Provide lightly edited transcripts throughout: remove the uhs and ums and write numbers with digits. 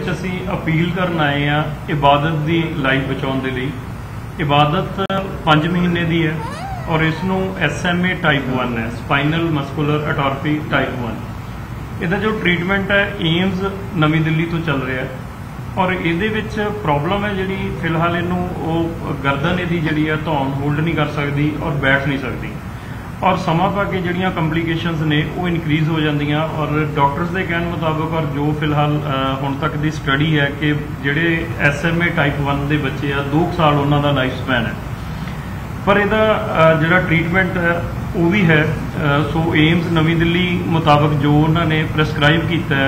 ਅਸੀਂ अपील करन आए हाँ इबादत की लाइफ बचाने के लिए। इबादत 5 महीने की है और इसनों SMA टाइप 1 है, स्पाइनल मस्कुलर एट्रोफी टाइप 1। इसका जो ट्रीटमेंट है एम्स नवी दिल्ली तो चल रहा है और ये प्रॉब्लम है जी फिलहाल इनू गर्दन यदी जी धौन होल्ड नहीं कर सकती और बैठ नहीं सकती और समा पा के जड़ियाँ कंप्लीकेशनस ने वो इनक्रीज़ हो जांदियां। और डॉक्टर्स के कहने मुताबिक और जो फिलहाल हुण तक की स्टडी है कि जिहड़े SMA टाइप 1 के बच्चे आ 2 साल उन्हां दा लाइफ स्पैन है, पर इहदा जिहड़ा ट्रीटमेंट है वो भी है। सो एम्स नवी दिल्ली मुताबिक जो उन्होंने प्रिस्क्राइब किया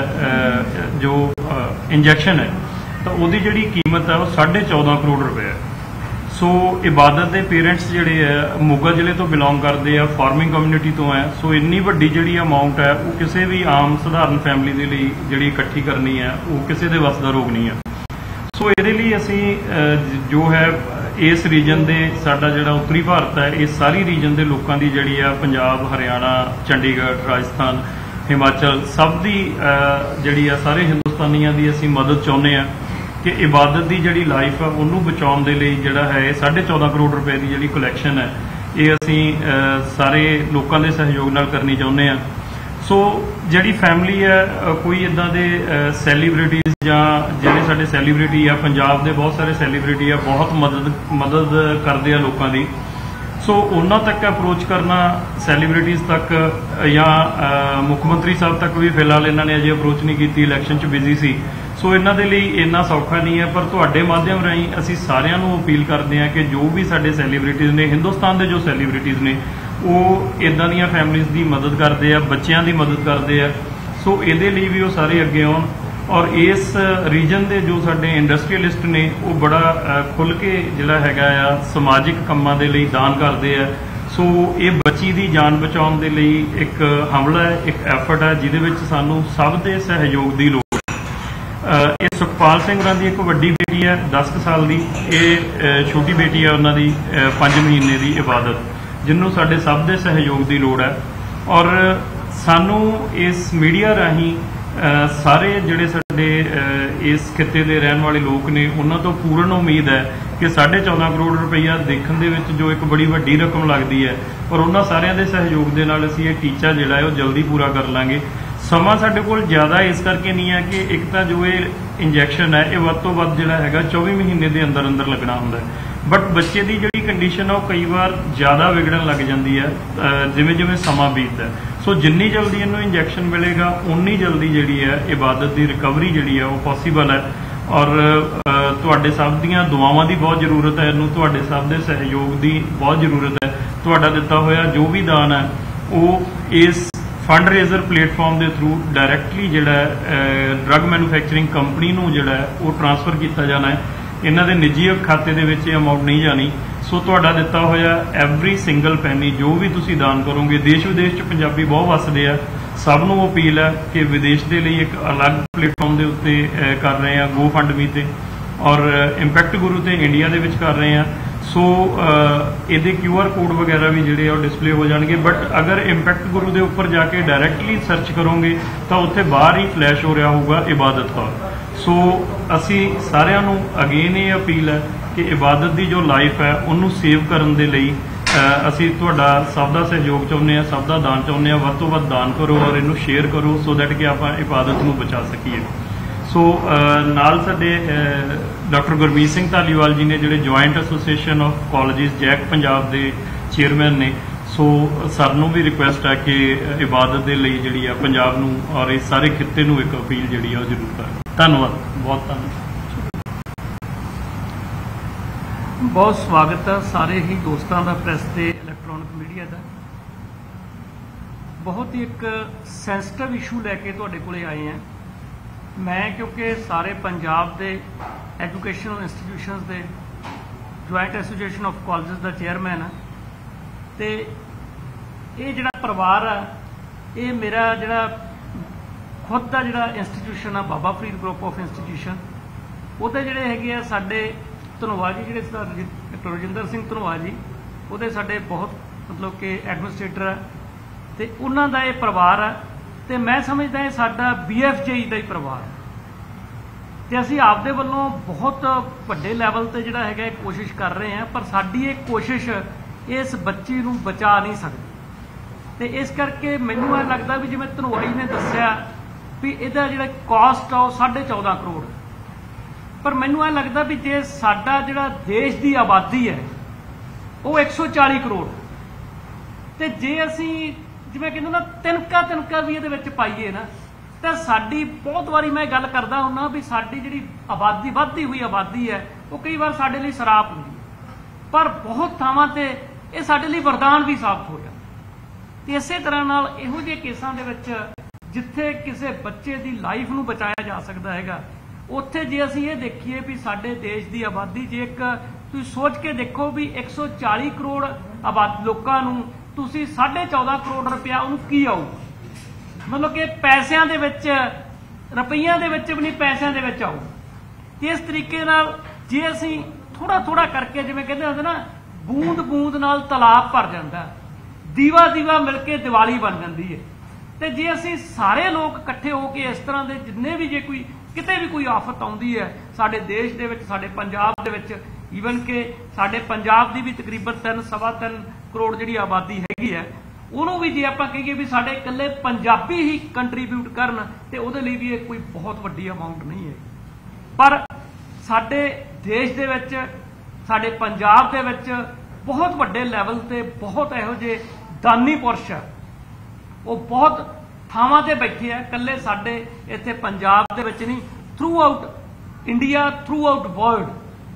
जो इंजैक्शन है तो उसकी जिहड़ी कीमत है वो 14.5 करोड़ रुपए है। सो इबादत के पेरेंट्स जिहड़े है मोगा जिले तो बिलोंग करते हैं, फार्मिंग कम्यूनिटी तो है। सो इन्नी वड्डी जिहड़ी अमाउंट है वो किसी भी आम सधारण फैमिली के लिए जिहड़ी इकट्ठी करनी है वो किसी के वस का रोग नहीं है। सो इहदे लई असीं जो है इस रीजन के साडा जिहड़ा उत्तरी भारत है इस सारी रीजन के लोगों की जिहड़ी है पंजाब, हरियाणा, चंडीगढ़, राजस्थान, हिमाचल सब की जिहड़ी है सारे हिंदुस्तानियों की असीं मदद चाहुंदे हां कि इबादत की जिहड़ी लाइफ है उन्होंने बचाने के लिए जिहड़ा है 14.5 करोड़ रुपए की जिहड़ी कलैक्शन है ये असीं सारे लोगों के सहयोग नाल करनी चाहुंदे हां। सो जिहड़ी फैमिली है कोई इदां दे सैलीब्रिटीज़ जां जिहड़े साडे सैलीब्रिटी है पंजाब के बहुत सारे सैलीब्रिटी है बहुत मदद करते हैं लोगों की। सो उन्हां तक अप्रोच करना सैलीब्रिटीज़ तक या मुख्यमंत्री साहब तक भी फिलहाल इन्होंने अजे अप्रोच नहीं की, इलैक्शन च बिजी सी। सो इन्हां दे लई इन्ना सौखा नहीं है, पर तुहाडे माध्यम राहीं असीं सारिआं नूं अपील करते हैं कि जो भी साडे सैलीब्रिटीज़ ने हिंदुस्तान के जो सैलीब्रिटीज़ ने वो इदां दीआं फैमिलीज़ की मदद करते हैं, बच्चों की मदद करते हैं। सो इहदे लई भी वो सारे अगे आउण और इस रीजन के जो साडे इंडस्ट्रीअलिस्ट ने वो बड़ा खुल के जिहड़ा हैगा आ समाजिक कामां दे लई दान करते हैं। सो ये बच्ची की जान बचाउण दे लई एक हमला है, एक एफर्ट है जिहदे विच सानूं सब दे सहयोग की लोड़। ये सुखपाल सिंह होरां दी एक वड्डी बेटी है 10 साल की, ये छोटी बेटी है उन्हां दी 5 महीने की इबादत, जिन्हों साडे सब दे सहयोग की लोड़ है। और सानू इस मीडिया राही सारे जिहड़े साडे इस खिते के रहने वाले लोग ने उन्हां तो पूर्ण उम्मीद है कि 14.5 करोड़ रुपया देखने दे विच जो एक बड़ी वड्डी रकम लगती है और उन्हां सारिआं दे सहयोग दे नाल असीं ये टीचा जिहड़ा है वो जल्दी पूरा कर लांगे। समा साडे कोल ज़्यादा इस करके नहीं है कि एक तो जो ये इंजैक्शन है ये वध तो वध जिहड़ा हैगा 24 महीने के अंदर अंदर लगना हुंदा है, बट बच्चे की जिहड़ी कंडीशन है वो कई बार ज़्यादा विगड़न लग जाती है जिवें जिवें समा बीतदा है। सो जिन्नी जल्दी इनू इंजैक्शन मिलेगा उन्नी जल्दी जिहड़ी है इबादत की रिकवरी जिहड़ी है वो पॉसीबल है। और तुहाडे सब दीआं दुआवां की बहुत जरूरत है, इनू तुहाडे सब दे सहयोग की बहुत जरूरत है। तुहाडा दिता होया जो भी दान है वो इस फंड रेजर प्लेटफॉर्म के थ्रू डायरैक्टली जिहड़ा ड्रग मैन्युफैक्चरिंग कंपनी नूं जिहड़ा है वो ट्रांसफर किया जाना है, इन्हां दे निजी खाते दे विच अमाउंट नहीं जानी। सो तुहाडा दिता होया एवरी सिंगल पैनी जो भी तुसीं दान करोगे, देश विदेश च पंजाबी बहुत वसदे आ, सब नूं अपील है कि विदेश के लिए एक अलग प्लेटफॉर्म के उत्ते कर रहे हैं गो फंड मी ते और इंपैक्ट गुरु ते इंडिया दे विच कर रहे हैं। सो ये QR कोड वगैरह भी जिहड़े आ डिस्पले हो जाएंगे, बट अगर इंपैक्ट गुरु के उपर जाके डायरैक्टली सर्च करोगे तो उत्थे बाहर ही फ्लैश हो रहा होगा इबादत कौर। सो असी सारिआं नूं अगेन ये अपील है कि इबादत की जो लाइफ है उन्होंने सेव करने के लिए असी तुहाडा सब का सहयोग चाहुंदे हां, सब का दान चाहुंदे हां। वध तो वध दान करो और इनू शेयर करो सो दैट कि आपां इबादत नूं बचा सकीए। सो नाल साडे डॉक्टर गुरमीत सिंह धालीवाल जी ने जिहड़े joint association of colleges JAC Punjab के चेयरमैन ने, सो सर नूं भी रिक्वेस्ट है कि इबादत के लिए जिहड़ी है पंजाब नूं और इस सारे खिते नूं एक अपील जिहड़ी है जरूर करें। धन्नवाद, बहुत धन्यवाद। बहुत स्वागत है सारे ही दोस्तों का प्रेस के इलैक्ट्रॉनिक मीडिया का। बहुत ही एक सेंसिटिव इशू लैके तुहाडे कोले आए हैं मैं, क्योंकि सारे पंजाब के एजुकेशनल इंस्टीट्यूशनस के जॉइंट एसोसीएशन ऑफ कॉलेजेस का चेयरमैन है। तो ये जिहड़ा परिवार है ये मेरा जिहड़ा खुद का जिहड़ा इंस्टीट्यूशन है Baba Farid group of institution ਉਹਦੇ ਜਿਹੜੇ ਹੈਗੇ ਆ ਸਾਡੇ ਧਨੋਆ जी ਜਿਹੜੇ डॉक्टर रजिंदर सिंह ਧਨੋਆ जी ਉਹਦੇ ਸਾਡੇ बहुत मतलब कि एडमिनिस्ट्रेटर है ਤੇ ਉਹਨਾਂ ਦਾ ਇਹ ਪਰਿਵਾਰ ਹੈ ਤੇ मैं समझदा ਇਹ ਸਾਡਾ BFJE ਦਾ ਹੀ ਪਰਿਵਾਰ ਹੈ। ਤੇ ਅਸੀਂ ਆਪਦੇ ਵੱਲੋਂ ਬਹੁਤ ਵੱਡੇ ਲੈਵਲ ਤੇ ਜਿਹੜਾ ਹੈਗਾ ਕੋਸ਼ਿਸ਼ ਕਰ ਰਹੇ ਹਾਂ, ਪਰ ਸਾਡੀ ਇਹ ਕੋਸ਼ਿਸ਼ ਇਸ ਬੱਚੀ ਨੂੰ ਬਚਾ ਨਹੀਂ ਸਕਦੀ। ਤੇ ਇਸ ਕਰਕੇ ਮੈਨੂੰ ਇਹ ਲੱਗਦਾ ਵੀ ਜਿਵੇਂ ਧਨੋਆਈ ਨੇ ਦੱਸਿਆ ਵੀ ਇਹਦਾ ਜਿਹੜਾ ਕਾਸਟ ਆ ਉਹ 14.5 ਕਰੋੜ, ਪਰ ਮੈਨੂੰ ਇਹ ਲੱਗਦਾ ਵੀ ਜੇ ਸਾਡਾ ਜਿਹੜਾ ਦੇਸ਼ ਦੀ ਆਬਾਦੀ ਹੈ ਉਹ 140 ਕਰੋੜ, ਤੇ ਜੇ ਅਸੀਂ ਜਿਵੇਂ ਕਹਿੰਦੇ ਨਾ ਤਿਨਕਾ ਵੀ ਇਹਦੇ ਵਿੱਚ ਪਾਈਏ ਨਾ, ਤਾਂ ਸਾਡੀ ਬਹੁਤ ਵਾਰੀ ਮੈਂ ਗੱਲ ਕਰਦਾ ਹੁੰਦਾ ਵੀ ਸਾਡੀ ਜਿਹੜੀ ਆਬਾਦੀ ਵੱਧਦੀ ਹੋਈ ਆਬਾਦੀ ਹੈ ਉਹ ਕਈ ਵਾਰ ਸਾਡੇ ਲਈ ਸਰਾਪ ਹੁੰਦੀ ਹੈ, ਪਰ ਬਹੁਤ ਥਾਵਾਂ ਤੇ ਇਹ ਸਾਡੇ ਲਈ ਵਰਦਾਨ ਵੀ ਸਾਬਤ ਹੋ ਜਾਂਦਾ। ਤੇ ਇਸੇ ਤਰ੍ਹਾਂ ਨਾਲ ਇਹੋ ਜਿਹੇ ਕੇਸਾਂ ਦੇ ਵਿੱਚ ਜਿੱਥੇ ਕਿਸੇ ਬੱਚੇ ਦੀ ਲਾਈਫ ਨੂੰ ਬਚਾਇਆ ਜਾ ਸਕਦਾ ਹੈਗਾ, ਉੱਥੇ ਜੇ ਅਸੀਂ ਇਹ ਦੇਖੀਏ ਵੀ ਸਾਡੇ ਦੇਸ਼ ਦੀ ਆਬਾਦੀ ਜੇ ਇੱਕ ਤੁਸੀਂ ਸੋਚ ਕੇ ਦੇਖੋ ਵੀ 140 ਕਰੋੜ ਲੋਕਾਂ ਨੂੰ ਤੁਸੀਂ 14.5 ਕਰੋੜ ਰੁਪਇਆ ਉਹਨੂੰ ਕੀ ਆਊ, ਮਤਲਬ ਕਿ ਪੈਸਿਆਂ ਦੇ ਵਿੱਚ ਰੁਪਈਆਂ ਦੇ ਵਿੱਚ ਵੀ ਨਹੀਂ, ਪੈਸਿਆਂ ਦੇ ਵਿੱਚ ਆਊ। ਤੇ ਇਸ ਤਰੀਕੇ ਨਾਲ ਜੇ ਅਸੀਂ ਥੋੜਾ ਕਰਕੇ ਜਿਵੇਂ ਕਹਿੰਦੇ ਹੁੰਦੇ ਨਾ ਬੂੰਦ ਬੂੰਦ ਨਾਲ ਤਲਾਬ ਭਰ ਜਾਂਦਾ, ਦੀਵਾ ਮਿਲ ਕੇ ਦੀਵਾਲੀ ਬਣ ਜਾਂਦੀ ਹੈ। ਤੇ ਜੇ ਅਸੀਂ ਸਾਰੇ ਲੋਕ ਇਕੱਠੇ ਹੋ ਕੇ ਇਸ ਤਰ੍ਹਾਂ ਦੇ ਜਿੰਨੇ ਵੀ ਜੇ ਕੋਈ ਕਿਤੇ ਵੀ ਕੋਈ ਆਫਤ ਆਉਂਦੀ ਹੈ ਸਾਡੇ ਦੇਸ਼ ਦੇ ਵਿੱਚ, ਸਾਡੇ ਪੰਜਾਬ ਦੇ ਵਿੱਚ, ਈਵਨ ਕਿ ਸਾਡੇ ਪੰਜਾਬ ਦੀ ਵੀ ਤਕਰੀਬਨ 3.25 ਕਰੋੜ ਜਿਹੜੀ ਆਬਾਦੀ ਹੈਗੀ ਹੈ, ਉਹਨੂੰ ਵੀ ਜੇ ਆਪਾਂ ਕਹੀਏ ਵੀ ਸਾਡੇ ਇਕੱਲੇ ਪੰਜਾਬੀ ਹੀ ਕੰਟਰੀਬਿਊਟ ਕਰਨ ਤੇ ਉਹਦੇ ਲਈ ਵੀ ਇਹ ਕੋਈ ਬਹੁਤ ਵੱਡੀ ਅਮਾਉਂਟ ਨਹੀਂ ਹੈ। ਪਰ ਸਾਡੇ ਦੇਸ਼ ਦੇ ਵਿੱਚ, ਸਾਡੇ ਪੰਜਾਬ ਦੇ ਵਿੱਚ ਬਹੁਤ ਵੱਡੇ ਲੈਵਲ ਤੇ ਬਹੁਤ ਇਹੋ ਜਿਹੇ ਦਾਨੀ ਪੁਰਸ਼ ਆ, ਉਹ ਬਹੁਤ ਥਾਵਾਂ ਤੇ ਬੈਠੇ ਆ, ਇਕੱਲੇ ਸਾਡੇ ਇੱਥੇ ਪੰਜਾਬ ਦੇ ਵਿੱਚ ਨਹੀਂ, throughout India, throughout world.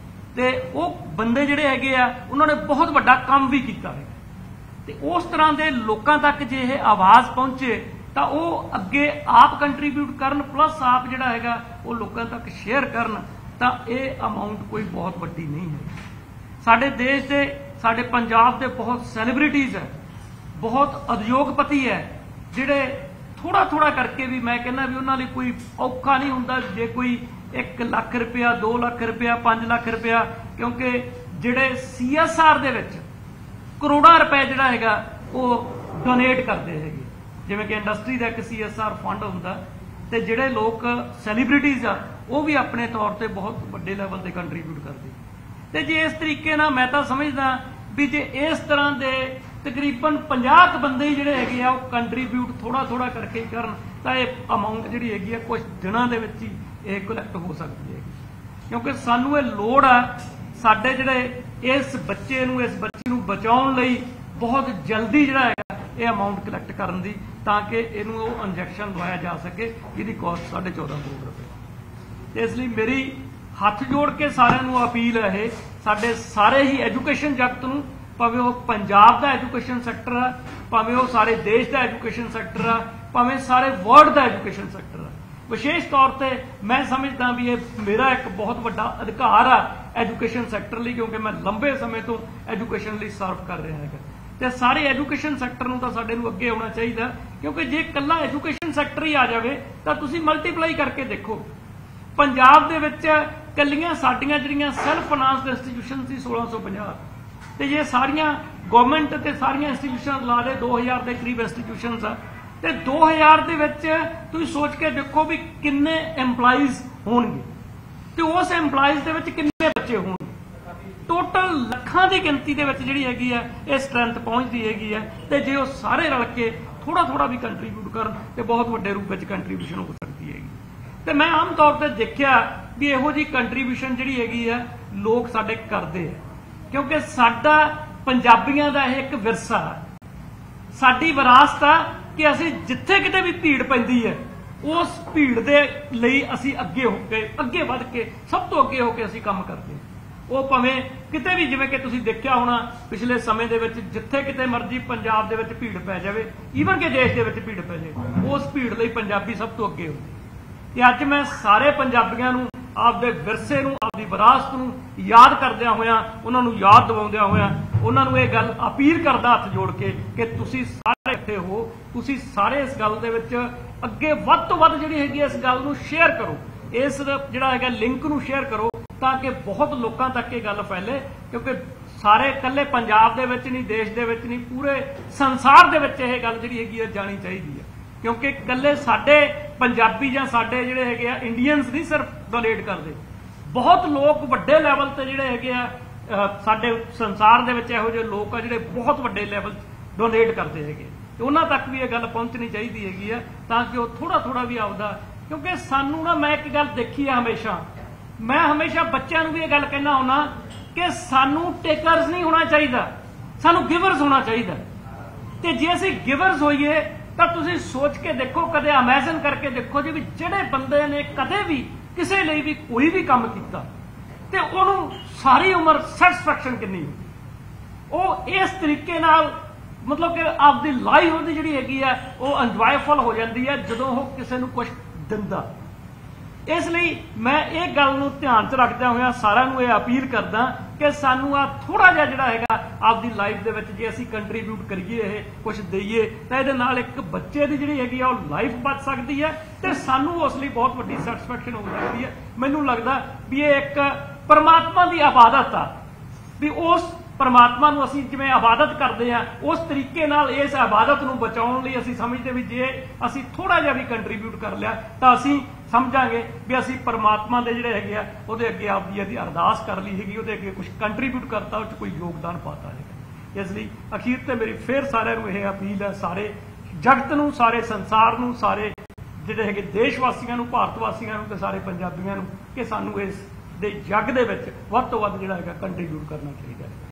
ਤੇ ਉਹ ਬੰਦੇ ਜਿਹੜੇ ਹੈਗੇ ਆ ਉਹਨਾਂ ਨੇ ਬਹੁਤ ਵੱਡਾ ਕੰਮ ਵੀ ਕੀਤਾ ਹੈ। ਤੇ ਉਸ ਤਰ੍ਹਾਂ ਦੇ ਲੋਕਾਂ ਤੱਕ ਜੇ ਇਹ ਆਵਾਜ਼ ਪਹੁੰਚੇ ਤਾਂ ਉਹ ਅੱਗੇ ਆਪ ਕੰਟਰੀਬਿਊਟ ਕਰਨ, ਪਲੱਸ ਆਪ ਜਿਹੜਾ ਹੈਗਾ ਉਹ ਲੋਕਾਂ ਤੱਕ ਸ਼ੇਅਰ ਕਰਨ, ਤਾਂ ਇਹ ਅਮਾਉਂਟ ਕੋਈ ਬਹੁਤ ਵੱਡੀ ਨਹੀਂ ਹੈ। ਸਾਡੇ ਦੇਸ਼ ਦੇ, ਸਾਡੇ ਪੰਜਾਬ ਦੇ ਬਹੁਤ ਸੈਲੀਬ੍ਰਿਟੀਜ਼ ਹੈ, ਬਹੁਤ ਉਦਯੋਗਪਤੀ ਹੈ, ਜਿਹੜੇ ਥੋੜਾ ਕਰਕੇ ਵੀ ਮੈਂ ਕਹਿੰਦਾ ਵੀ ਉਹਨਾਂ ਲਈ ਕੋਈ ਔਖਾ ਨਹੀਂ ਹੁੰਦਾ ਜੇ ਕੋਈ 1 ਲੱਖ ਰੁਪਇਆ, 2 ਲੱਖ ਰੁਪਇਆ, 5 ਲੱਖ ਰੁਪਇਆ, ਕਿਉਂਕਿ ਜਿਹੜੇ CSR ਦੇ ਵਿੱਚ ਕਰੋੜਾਂ ਰੁਪਏ ਜਿਹੜਾ ਹੈਗਾ ਉਹ ਡੋਨੇਟ ਕਰਦੇ ਹੈਗੇ, ਜਿਵੇਂ ਕਿ ਇੰਡਸਟਰੀ ਦਾ ਇੱਕ CSR ਫੰਡ ਹੁੰਦਾ, ਤੇ ਜਿਹੜੇ ਲੋਕ ਸੈਲੀਬ੍ਰਿਟੀਜ਼ ਆ ਉਹ ਵੀ ਆਪਣੇ ਤੌਰ ਤੇ ਬਹੁਤ ਵੱਡੇ ਲੈਵਲ ਤੇ ਕੰਟਰੀਬਿਊਟ ਕਰਦੇ। ਤੇ ਜੇ ਇਸ ਤਰੀਕੇ ਨਾਲ ਮੈਂ ਤਾਂ ਸਮਝਦਾ ਵੀ ਜੇ ਇਸ ਤਰ੍ਹਾਂ ਦੇ ਤਕਰੀਬਨ 50 ਬੰਦੇ ਜਿਹੜੇ ਹੈਗੇ ਆ ਉਹ ਕੰਟਰੀਬਿਊਟ ਥੋੜਾ ਕਰਕੇ ਕਰਨ ਤਾਂ ਇਹ ਅਮਾਉਂਟ ਜਿਹੜੀ ਹੈਗੀ ਆ ਕੁਝ ਦਿਨਾਂ ਦੇ ਵਿੱਚ ਹੀ ਇਹ ਕਲੈਕਟ ਹੋ ਸਕਦੀ ਹੈ। ਕਿਉਂਕਿ ਸਾਨੂੰ ਇਹ ਲੋੜ ਆ ਸਾਡੇ ਜਿਹੜੇ ਇਸ ਬੱਚੇ ਨੂੰ ਬਚਾਉਣ ਲਈ ਬਹੁਤ ਜਲਦੀ ਜਿਹੜਾ ਹੈਗਾ ਇਹ ਅਮਾਉਂਟ ਕਲੈਕਟ ਕਰਨ ਦੀ, ਤਾਂ ਕਿ ਇਹਨੂੰ ਉਹ ਇੰਜੈਕਸ਼ਨ ਲਵਾਇਆ ਜਾ ਸਕੇ ਜਿਹਦੀ ਕਾਸਟ 14.5 ਕਰੋੜ ਰੁਪਏ। ਤੇ ਇਸ ਲਈ ਮੇਰੀ ਹੱਥ ਜੋੜ ਕੇ ਸਾਰਿਆਂ ਨੂੰ ਅਪੀਲ ਹੈ, ਇਹ ਸਾਡੇ ਸਾਰੇ ਹੀ ਐਜੂਕੇਸ਼ਨ ਜਗਤ ਨੂੰ, ਭਾਵੇਂ ਉਹ ਪੰਜਾਬ ਦਾ ਐਜੂਕੇਸ਼ਨ ਸੈਕਟਰ ਆ, ਭਾਵੇਂ ਉਹ ਸਾਰੇ ਦੇਸ਼ ਦਾ ਐਜੂਕੇਸ਼ਨ ਸੈਕਟਰ ਆ, ਭਾਵੇਂ ਸਾਰੇ ਵਰਲਡ ਦਾ ਐਜੂਕੇਸ਼ਨ ਸੈਕਟਰ ਆ, ਵਿਸ਼ੇਸ਼ ਤੌਰ ਤੇ ਮੈਂ ਸਮਝਦਾ ਵੀ ਇਹ ਮੇਰਾ ਇੱਕ ਬਹੁਤ ਵੱਡਾ ਅਧਿਕਾਰ ਆ ਐਜੂਕੇਸ਼ਨ ਸੈਕਟਰ ਲਈ, ਕਿਉਂਕਿ ਮੈਂ ਲੰਬੇ ਸਮੇਂ ਤੋਂ ਐਜੂਕੇਸ਼ਨ ਲਈ ਸਰਵ ਕਰ ਰਿਹਾ ਹੈਗਾ। ਤੇ ਸਾਰੇ ਐਜੂਕੇਸ਼ਨ ਸੈਕਟਰ ਨੂੰ ਤਾਂ ਸਾਡੇ ਨੂੰ ਅੱਗੇ ਆਉਣਾ ਚਾਹੀਦਾ, ਕਿਉਂਕਿ ਜੇ ਇਕੱਲਾ ਐਜੂਕੇਸ਼ਨ ਸੈਕਟਰ ਹੀ ਆ ਜਾਵੇ ਤਾਂ ਤੁਸੀਂ ਮਲਟੀਪਲਾਈ ਕਰਕੇ ਦੇਖੋ, ਪੰਜਾਬ ਦੇ ਵਿੱਚ ਕੱਲੀਆਂ ਸਾਡੀਆਂ ਜਿਹੜੀਆਂ ਸੈਲਫ ਫਾਈਨਾਂਸ ਇੰਸਟੀਟਿਊਸ਼ਨ ਸੀ 1650, ਤੇ ਜੇ ਸਾਰੀਆਂ ਗਵਰਨਮੈਂਟ ਤੇ ਸਾਰੀਆਂ ਇੰਸਟੀਟਿਊਸ਼ਨ ਲਾ ਦੇ 2000 ਦੇ ਕਰੀਬ ਇੰਸਟੀਟਿਊਸ਼ਨਸ ਆ, ਤੇ 2000 ਦੇ ਵਿੱਚ ਤੁਸੀਂ ਸੋਚ ਕੇ ਦੇਖੋ ਵੀ ਕਿੰਨੇ EMPLOYEES ਹੋਣਗੇ ਤੇ ਉਸ EMPLOYEES ਦੇ ਵਿੱਚ ਕਿੰਨੇ ਬੱਚੇ ਹੋਣਗੇ। ਟੋਟਲ ਲੱਖਾਂ ਦੀ ਗਿਣਤੀ ਦੇ ਵਿੱਚ ਜਿਹੜੀ ਹੈਗੀ ਆ ਇਹ ਸਟਰੈਂਥ ਪਹੁੰਚਦੀ ਹੈਗੀ ਆ, ਤੇ ਜੇ ਉਹ ਸਾਰੇ ਰਲ ਕੇ ਥੋੜਾ ਵੀ ਕੰਟਰੀਬਿਊਟ ਕਰਨ ਤੇ ਬਹੁਤ ਵੱਡੇ ਰੂਪ ਵਿੱਚ ਕੰਟਰੀਬਿਊਸ਼ਨ ਹੋ ਸਕਦੀ ਹੈਗੀ। ਤੇ ਮੈਂ ਆਮ ਤੌਰ ਤੇ ਦੇਖਿਆ ਵੀ ਇਹੋ ਜਿਹੀ ਕੰਟਰੀਬਿਊਸ਼ਨ ਜਿਹੜੀ ਹੈਗੀ ਆ ਲੋਕ ਸਾਡੇ ਕਰਦੇ ਆ, ਕਿਉਂਕਿ ਸਾਡਾ ਪੰਜਾਬੀਆਂ ਦਾ ਇਹ ਇੱਕ ਵਿਰਸਾ, ਸਾਡੀ ਵਿਰਾਸਤ ਆ ਕਿ ਅਸੀਂ ਜਿੱਥੇ ਕਿਤੇ ਵੀ ਭੀੜ ਪੈਂਦੀ ਹੈ ਉਸ ਭੀੜ ਦੇ ਲਈ ਅਸੀਂ ਅੱਗੇ ਵੱਧ ਕੇ ਸਭ ਤੋਂ ਅੱਗੇ ਹੋ ਕੇ ਅਸੀਂ ਕੰਮ ਕਰਦੇ ਹਾਂ। ਉਹ ਭਾਵੇਂ ਕਿਤੇ ਵੀ, ਜਿਵੇਂ ਕਿ ਤੁਸੀਂ ਦੇਖਿਆ ਹੋਣਾ ਪਿਛਲੇ ਸਮੇਂ ਦੇ ਵਿੱਚ ਜਿੱਥੇ ਕਿਤੇ ਮਰਜ਼ੀ ਪੰਜਾਬ ਦੇ ਵਿੱਚ ਭੀੜ ਪੈ ਜਾਵੇ, ਈਵਨ ਕਿ ਦੇਸ਼ ਦੇ ਵਿੱਚ ਭੀੜ ਪੈ ਜਾਵੇ, ਉਸ ਭੀੜ ਲਈ ਪੰਜਾਬੀ ਸਭ ਤੋਂ ਅੱਗੇ ਹੁੰਦੇ। ਤੇ ਅੱਜ ਮੈਂ ਸਾਰੇ ਪੰਜਾਬੀਆਂ ਨੂੰ ਆਪਦੇ ਵਿਰਸੇ ਨੂੰ, ਆਪਦੀ ਵਿਰਾਸਤ ਨੂੰ ਯਾਦ ਕਰਦਿਆਂ ਹੋਇਆਂ, ਉਹਨਾਂ ਨੂੰ ਯਾਦ ਦਿਵਾਉਂਦਿਆਂ ਹੋਇਆਂ, ਉਹਨਾਂ ਨੂੰ ਇਹ ਗੱਲ ਅਪੀਲ ਕਰਦਾ ਹੱਥ ਜੋੜ ਕੇ ਕਿ ਤੁਸੀਂ ਸਾਰੇ ਇਕੱਠੇ ਹੋ, ਤੁਸੀਂ ਸਾਰੇ ਇਸ ਗੱਲ ਦੇ ਵਿੱਚ ਅੱਗੇ ਵੱਧ ਤੋਂ ਵੱਧ ਜਿਹੜੀ ਹੈਗੀ ਇਸ ਗੱਲ ਨੂੰ ਸ਼ੇਅਰ ਕਰੋ, ਇਸ ਜਿਹੜਾ ਹੈਗਾ ਲਿੰਕ ਨੂੰ ਸ਼ੇਅਰ ਕਰੋ, ਤਾਂ ਕਿ ਬਹੁਤ ਲੋਕਾਂ ਤੱਕ ਇਹ ਗੱਲ ਫੈਲੇ। ਕਿਉਂਕਿ ਸਾਰੇ ਇਕੱਲੇ ਪੰਜਾਬ ਦੇ ਵਿੱਚ ਨਹੀਂ, ਦੇਸ਼ ਦੇ ਵਿੱਚ ਨਹੀਂ, ਪੂਰੇ ਸੰਸਾਰ ਦੇ ਵਿੱਚ ਇਹ ਗੱਲ ਜਿਹੜੀ ਹੈਗੀ ਹੈ ਜਾਣੀ ਚਾਹੀਦੀ ਹੈ। ਕਿਉਂਕਿ ਇਕੱਲੇ ਸਾਡੇ ਪੰਜਾਬੀ ਜਾਂ ਸਾਡੇ ਜਿਹੜੇ ਹੈਗੇ ਆ ਇੰਡੀਅਨਸ ਨਹੀਂ ਸਿਰਫ ਡੋਨੇਟ ਕਰਦੇ, ਬਹੁਤ ਲੋਕ ਵੱਡੇ ਲੈਵਲ ਤੇ ਜਿਹੜੇ ਹੈਗੇ ਆ ਸਾਡੇ ਸੰਸਾਰ ਦੇ ਵਿੱਚ ਇਹੋ ਜਿਹੇ ਲੋਕ ਆ ਜਿਹੜੇ ਬਹੁਤ ਵੱਡੇ ਲੈਵਲ ਡੋਨੇਟ ਕਰਦੇ ਹੈਗੇ, ਤੇ ਉਹਨਾਂ ਤੱਕ ਵੀ ਇਹ ਗੱਲ ਪਹੁੰਚਣੀ ਚਾਹੀਦੀ ਹੈਗੀ ਆ ਤਾਂ ਕਿ ਉਹ ਥੋੜਾ ਥੋੜਾ ਵੀ ਆਪਦਾ, ਕਿਉਂਕਿ ਸਾਨੂੰ ਨਾ, ਮੈਂ ਇੱਕ ਗੱਲ ਦੇਖੀ ਆ ਹਮੇਸ਼ਾ, ਮੈਂ ਹਮੇਸ਼ਾ ਬੱਚਿਆਂ ਨੂੰ ਵੀ ਇਹ ਗੱਲ ਕਹਿਣਾ ਹੁੰਦਾ ਕਿ ਸਾਨੂੰ ਟੇਕਰਸ ਨਹੀਂ ਹੋਣਾ ਚਾਹੀਦਾ, ਸਾਨੂੰ ਗਿਵਰਸ ਹੋਣਾ ਚਾਹੀਦਾ। ਤੇ ਜੇ ਅਸੀਂ ਗਿਵਰਸ ਹੋਈਏ ਤਾਂ ਤੁਸੀਂ ਸੋਚ ਕੇ ਦੇਖੋ, ਕਦੇ ਇਮੇਜਿਨ ਕਰਕੇ ਦੇਖੋ ਜੀ ਵੀ ਜਿਹੜੇ ਬੰਦੇ ਨੇ ਕਦੇ ਵੀ ਕਿਸੇ ਲਈ ਵੀ ਕੋਈ ਵੀ ਕੰਮ ਕੀਤਾ ਤੇ ਉਹਨੂੰ ਸਾਰੀ ਉਮਰ ਸੈਟੀਸਫੈਕਸ਼ਨ ਕਿੰਨੀ ਹੁੰਦੀ, ਉਹ ਇਸ ਤਰੀਕੇ ਨਾਲ ਮਤਲਬ ਕਿ ਆਪਦੀ ਲਾਈਫ ਉਹਦੀ ਜਿਹੜੀ ਹੈਗੀ ਆ ਉਹ ਇੰਜੋਏਫੁਲ ਹੋ ਜਾਂਦੀ ਹੈ ਜਦੋਂ ਉਹ ਕਿਸੇ ਨੂੰ ਕੁਝ ਦਿੰਦਾ। ਇਸ ਲਈ ਮੈਂ ਇਹ ਗੱਲ ਨੂੰ ਧਿਆਨ 'ਚ ਰੱਖਦਿਆਂ ਹੋਇਆ ਸਾਰਿਆਂ ਨੂੰ ਇਹ ਅਪੀਲ ਕਰਦਾ ਕਿ ਸਾਨੂੰ ਆ ਥੋੜਾ ਜਿਹਾ ਜਿਹੜਾ ਹੈਗਾ ਆਪਦੀ ਲਾਈਫ ਦੇ ਵਿੱਚ ਜੇ ਅਸੀਂ ਕੰਟਰੀਬਿਊਟ ਕਰੀਏ, ਇਹ ਕੁਝ ਦਈਏ, ਤਾਂ ਇਹਦੇ ਨਾਲ ਇੱਕ ਬੱਚੇ ਦੀ ਜਿਹੜੀ ਹੈਗੀ ਆ ਉਹ ਲਾਈਫ ਬਚ ਸਕਦੀ ਹੈ ਤੇ ਸਾਨੂੰ ਉਸ ਲਈ ਬਹੁਤ ਵੱਡੀ ਸੈਟੀਸਫੈਕਸ਼ਨ ਹੋ ਸਕਦੀ ਹੈ। ਮੈਨੂੰ ਲੱਗਦਾ ਵੀ ਇਹ ਇੱਕ ਪਰਮਾਤਮਾ ਦੀ ਇਬਾਦਤ ਆ, ਵੀ ਉਸ ਪਰਮਾਤਮਾ ਨੂੰ ਅਸੀਂ ਜਿਵੇਂ ਇਬਾਦਤ ਕਰਦੇ ਆ ਉਸ ਤਰੀਕੇ ਨਾਲ ਇਸ ਇਬਾਦਤ ਨੂੰ ਬਚਾਉਣ ਲਈ ਅਸੀਂ ਸਮਝਦੇ ਵੀ ਜੇ ਅਸੀਂ ਥੋੜਾ ਜਿਹਾ ਵੀ ਕੰਟਰੀਬਿਊਟ ਕਰ ਲਿਆ ਤਾਂ ਅਸੀਂ ਸਮਝਾਂਗੇ ਵੀ ਅਸੀਂ ਪਰਮਾਤਮਾ ਦੇ ਜਿਹੜੇ ਹੈਗੇ ਆ ਉਹਦੇ ਅੱਗੇ ਆਪਦੀ ਇਹਦੀ ਅਰਦਾਸ ਕਰ ਲਈ ਹੈਗੀ, ਉਹਦੇ ਅੱਗੇ ਕੁਝ ਕੰਟਰੀਬਿਊਟ ਕਰਤਾ, ਉਹ 'ਚ ਕੋਈ ਯੋਗਦਾਨ ਪਾਤਾ ਹੈਗਾ। ਇਸ ਲਈ ਅਖੀਰ ਤੇ ਮੇਰੀ ਫੇਰ ਸਾਰਿਆਂ ਨੂੰ ਇਹ ਅਪੀਲ ਹੈ, ਸਾਰੇ ਜਗਤ ਨੂੰ, ਸਾਰੇ ਸੰਸਾਰ ਨੂੰ, ਸਾਰੇ ਜਿਹੜੇ ਹੈਗੇ ਦੇਸ਼ ਵਾਸੀਆਂ ਨੂੰ, ਭਾਰਤ ਵਾਸੀਆਂ ਨੂੰ ਤੇ ਸਾਰੇ ਪੰਜਾਬੀਆਂ ਨੂੰ, ਕਿ ਸਾਨੂੰ ਇਸ ਦੇ ਜੱਗ ਦੇ ਵਿੱਚ ਵੱਧ ਤੋਂ ਵੱਧ ਜਿਹੜਾ ਹੈਗਾ ਕੰਟਰੀਬਿਊਟ ਕਰਨਾ ਚਾਹੀਦਾ ਹੈ।